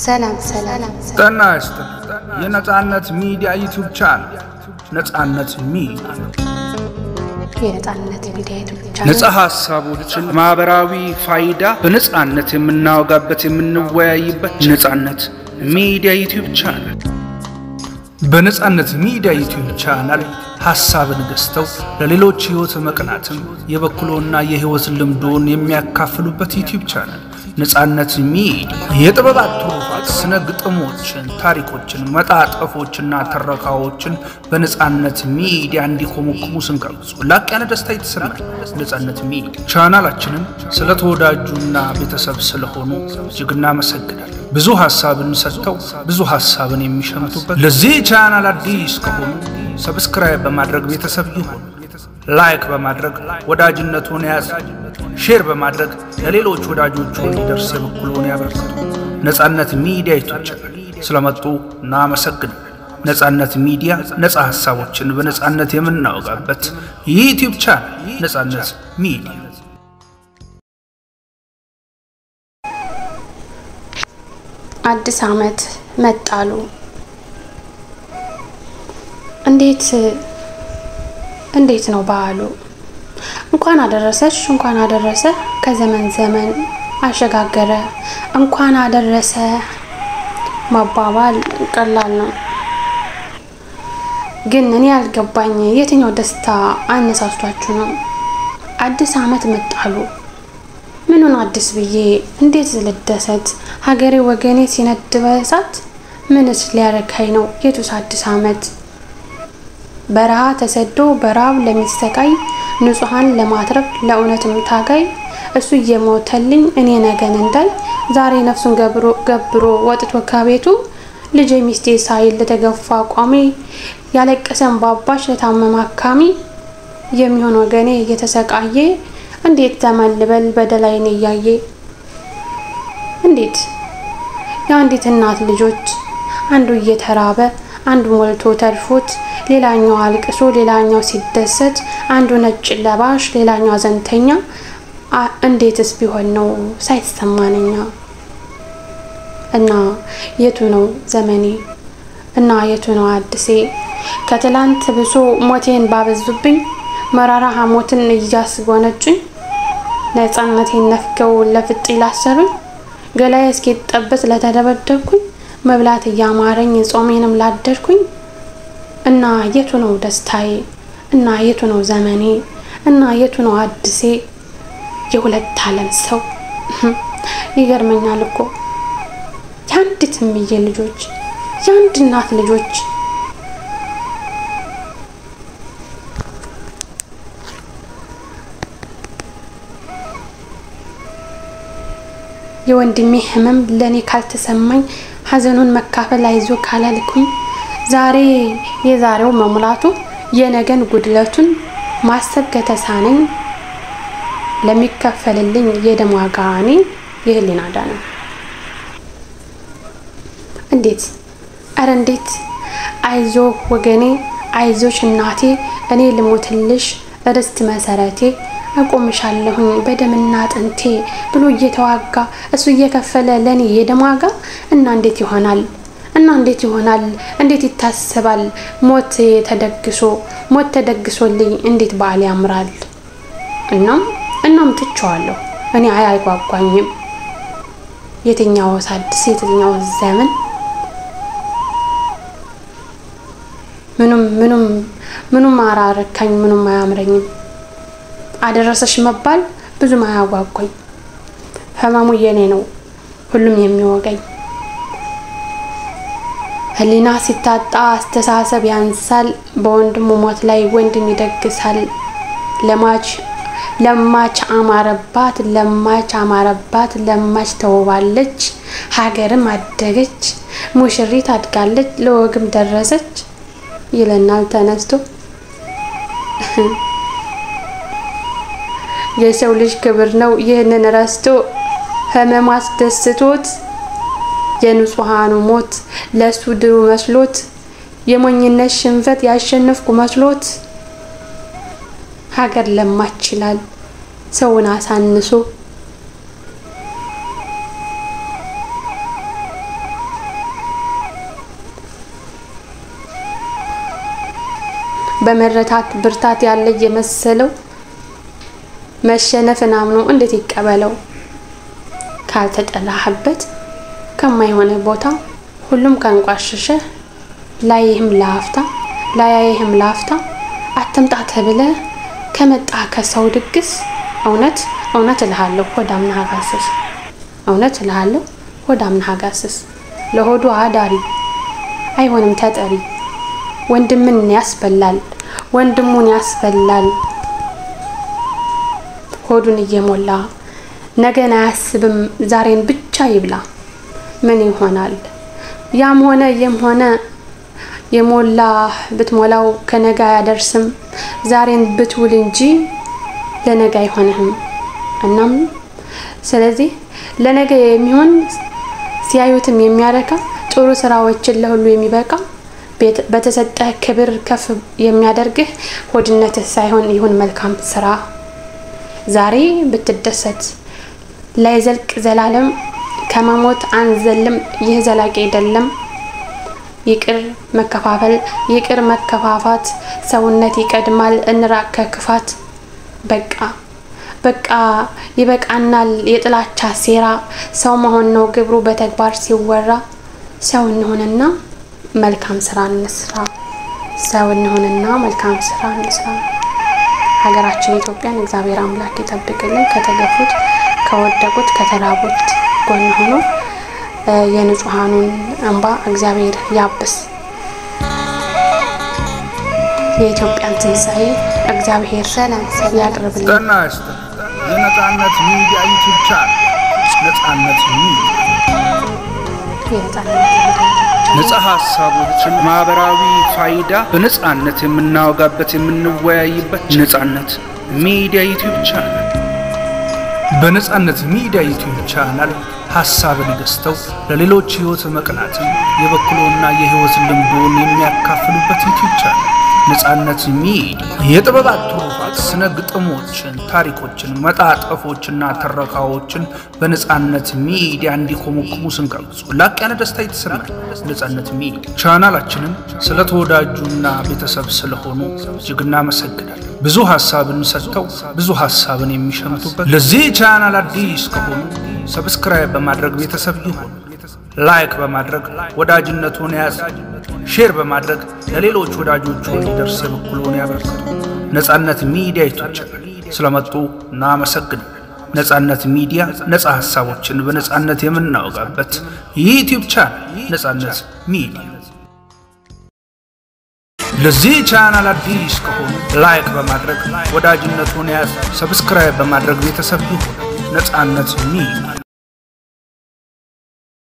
ሰላም ተናስተ የነጻነት ሚዲያ ዩቲዩብ ቻናል ነጻነት ሚዲያ ነጻ ሐሳቦችን ማህበራዊ ፋይዳ በነጻነት የምናወጋበት የምንወያይበት ነጻነት ሚዲያ ዩቲዩብ ቻናል በነጻነት ሚዲያ ዩቲዩብ ቻናል ሐሳብን ገዝተው ለሌሎች ህይወት መቅናትም የበኩሎና የህይወት ልምዶን የሚያካፍሉበት ዩቲዩብ ቻናል ነጻነት ሚዲያ የጥበባት ትሩፋት ስነ ግጥሞችን ታሪኮችን መጣጥፎችና ተረካዎችን በነጻነት ሚዲያ እንዲኮመኩሙ ስንጋብዙ ላቅ ያለ ደስታ ይተሰማል። ነጻነት ሚዲያ ቻናላችንን ስለተወዳጁና ቤተሰብ ስለሆኑ እጅግና መሰግናለን። ብዙ ሐሳብን ሰጥተው ብዙ ሐሳብን የሚሸምቱበት ለዚህ ቻናል አዲስ ከሆኑ ሰብስክራይብ በማድረግ ቤተሰብ ይሁኑ። ላይክ በማድረግ ወዳጅነቱን ያዝ ሼር በማድረግ ለሌሎች ወዳጆቹ እንዲደርስ የበኩሉን ያበርክቱ። ነጻነት ሚዲያ ይተቻል ስለመጡ እናመሰግናለን። ነጻነት ሚዲያ ነጻ ሐሳቦችን በነጻነት የምናወጋበት ዩቲዩብ ቻናል ነጻነት ሚዲያ አዲስ ዓመት መጣሉ እንዴት ነው በዓሉ? እንኳን አደረሰሽ እንኳን አደረሰ ከዘመን ዘመን አሸጋገረ እንኳን አደረሰ ማባባል ቀላል ነው። ግን እኔ ያልገባኝ የትኛው ደስታ አነሳስቷችሁ ነው? አዲስ ዓመት መጣሉ ምኑን አዲስ ብዬ እንዴት ልደሰት? ሀገሬ ወገኔ ሲነድበ እሳት ምንስ ሊያረካኝ ነው? የቱስ አዲስ ዓመት? በረሃ ተሰዶ በራብ ለሚሰቃይ ንጹሃን ለማትረፍ ለእውነትም ታጋይ እሱ እየሞተልኝ እኔ ነገን እንዳይ ዛሬ ነፍሱን ገብሮ ወጥቶ ከቤቱ ልጅ ሚስቴ ሳይል ለተገፋ ቋሚ ያለቀሰን ባባሽ ለታመመ አካሚ የሚሆን ወገኔ እየተሰቃየ እንዴት ተመልበል በደላይን ያያየ እንዴት ያንዲት እናት ልጆች አንዱ እየተራበ አንዱ ሞልቶ ተርፎት ሌላኛው አልቅሶ ሌላኛው ሲደሰት አንዱ ነጭ ለባሽ ሌላኛው አዘንተኛ እንዴትስ ቢሆን ነው ሳይሰማነኛ? እና የቱ ነው ዘመኔ እና የቱ ነው አዲሴ? ከትላንት ብሶ ሞቴን ባበዙብኝ መራራ ሐሞትን እያስጎነጩኝ ነጻነቴን ነፍገው ለፍጥ ይላሰሩኝ ገላዬ እስኪጠበስ ለተደበደብኩኝ መብላት ያማረኝ ጾሜንም ላደርኩኝ እና የቱ ነው ደስታዬ? እና የቱ ነው ዘመኔ? እና የቱ ነው አዲሴ? የሁለት ዓለም ሰው ይገርመኛል እኮ ያንዲት ምዬ ልጆች ያንድ እናት ልጆች የወንድሜ ህመም ለኔ ካልተሰማኝ ሐዘኑን መካፈል አይዞ ካላልኩኝ ዛሬ የዛሬው መሙላቱ የነገን ጉድለቱን ማሰብ ከተሳነኝ ለሚከፈልልኝ የደም ዋጋኔ የህሊና ዳነ እንዴት አይዞ ወገኔ አይዞሽ እናቴ እኔ ልሞትልሽ ርስት መሰረቴ አቆምሻለሁኝ በደምና አጥንቴ ብሎ እየተዋጋ እሱ እየከፈለ ለኔ የደም ዋጋ እና እንዴት ይሆናል እንዴት ይታሰባል ሞት ተደግሶልኝ እንዴት በዓል ያምራል? እናም ትቻለሁ እኔ አይጓጓኝም የትኛው አዲስ የትኛው ዘመን ምኑም አራረካኝ ምኑም አያምረኝም። አደረሰሽ መባል ብዙም አያጓጓኝ ህመሙ የኔ ነው ሁሉም የሚወገኝ ህሊና ሲታጣ አስተሳሰብ ያንሳል በወንድሙ ሞት ላይ ወንድም ይደግሳል ለማች አማረባት ለማች ተወባለች ሀገርም አደገች ሙሽሪት አድጋለች ለወግም ደረሰች ይለናል ተነስቶ የሰው ልጅ ክብር ነው ይህንን ረስቶ ህመማስ ደስቶት የንጹሃኑ ሞት ለሱ ድሩ መስሎት የሞኝነት ሽንፈት ያሸነፍኩ መስሎት ሀገር ለማችላል ሰውን አሳንሶ በመረታት ብርታት ያለ የመሰለው መሸነፍን አምኖ እንዴት ይቀበለው? ካልተጠላህበት ከማይሆነ ቦታ ሁሉም ካንቋሽሸ ላይህም ላፍታ አትምጣ ተብለ ከመጣ ከሰው ድግስ እውነት እልሃለሁ ሆዳምና ሀጋስስ ለሆዱ አዳሪ አይሆንም ተጠሪ ወንድሙን ያስበላል ሆዱን እየሞላ ነገን አያስብም ዛሬን ብቻ ይብላ ምን ይሆናል ያም ሆነ የሞላ ብትሞላው ከነጋ ያደርስም ዛሬን ብትውል እንጂ ለነጋ አይሆንም እናም ስለዚህ ለነገ የሚሆን ሲያዩትም የሚያረካ ጥሩ ስራዎችን ለሁሉ የሚበቃ በተሰጠ ክብር ከፍ የሚያደርግህ ሆድነትህ ሳይሆን ይሁን መልካም ስራ ዛሬ ብትደሰት ላይዘልቅ ዘላለም ከመሞት አንዘልም ይህ ዘላቂ አይደለም ይቅር መከፋፋት ሰውነት ይቀድማል እንራቅ ከክፋት በቃ ይበቃናል የጥላቻ ሴራ ሰው መሆን ነው ግብሩ በተግባር ሲወራ ሰው እንሆንና መልካም ስራ እንስራ ሀገራችን ኢትዮጵያን እግዚአብሔር አምላክ ይጠብቅልን ከተገፉት ከወደቁት ከተራቡት ጎን ሆኖ የንጹሃኑን እንባ እግዚአብሔር ያብስ የኢትዮጵያን ትንሳኤ እግዚአብሔር ሰላም ያቅርብልን የነጻነት ሚዲያ ዩቲዩብ ቻናል ነጻነት ሚዲያ ነጻ ሐሳቦችን ማህበራዊ ፋይዳ በነጻነት የምናወጋበት የምንወያይበት ነጻነት ሚዲያ ዩቲዩብ ቻናል በነጻነት ሚዲያ ዩቲዩብ ቻናል ሐሳብን ገዝተው ለሌሎች ህይወት መቅናትን የበኩሎና የህይወት ልምዶን የሚያካፍሉበት ዩቲዩብ ቻናል ነጻነት ሚዲያ የጥበባት ትሩፋት ስነ ግጥሞችን ታሪኮችን መጣጥፎችና ተረካዎችን በነጻነት ሚዲያ እንዲኮመኩሙ ስንጋብዙ ላቅ ያለ ደስታ ይተሰማል ነጻነት ሚዲያ ቻናላችንን ስለተወዳጁና ቤተሰብ ስለሆኑ እጅግና መሰግናለን ብዙ ሐሳብን ሰጥተው ብዙ ሐሳብን የሚሸምቱበት ለዚህ ቻናል አዲስ ከሆኑ ሰብስክራይብ በማድረግ ቤተሰብ ይሁኑ ላይክ በማድረግ ወዳጅነቱን ያዝ ሼር በማድረግ ለሌሎች ወዳጆቹ እንዲደርስ በኩሉን ያበርክቱ ነጻነት ሚዲያ ዩቲዩብ ስለመጡ እናመሰግናለን ነጻነት ሚዲያ ነጻ ሐሳቦችን በነጻነት የምናወጋበት ዩቲዩብ ቻናል ነጻነት ሚዲያ ለዚህ ቻናል አዲስ ከሆኑ ላይክ በማድረግ ወዳጅነቱን ያዝ ሰብስክራይብ በማድረግ ቤተሰብ ይሁኑ ነጻነት ሚዲያ